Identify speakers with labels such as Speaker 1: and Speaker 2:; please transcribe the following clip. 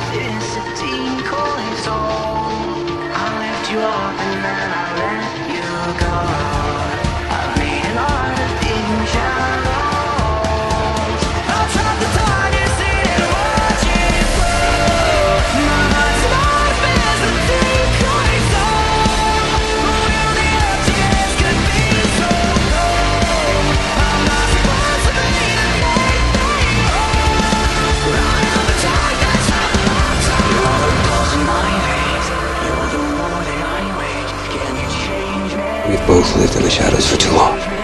Speaker 1: It's a decoy song. I left you up and then I let you go. I've made a lot of big shallows. I'll trap the darkness in and watch it flow. My heart's lost as a decoy song. Will the emptiness could be so cold. I'm not supposed to be the night thing home. Run out the darkness from the bottom. You're the pulse in my veins. You're the war that I wage. Can you change me?
Speaker 2: We've both lived in the shadows for too long.